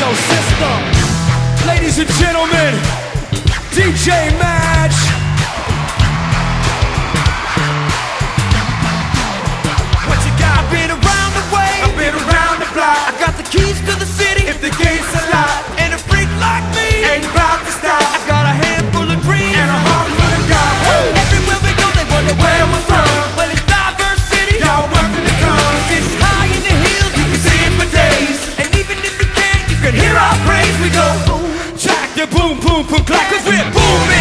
Yo, sister, ladies and gentlemen, DJ Madge. What you got? I've been around the way, I've been around the block. I got the keys to the city if the gates are locked. And a freak like me ain't about to stop. I got a handful of dreams and a heart full of God. Everywhere we go, they wonder where we're from. Well, it's diverse city, y'all working the guns. It's high in the hills, you can see it for days. And even if you can't, you can hear our praise. We go boom, track the boom, boom, boom, clack, 'cause we're booming.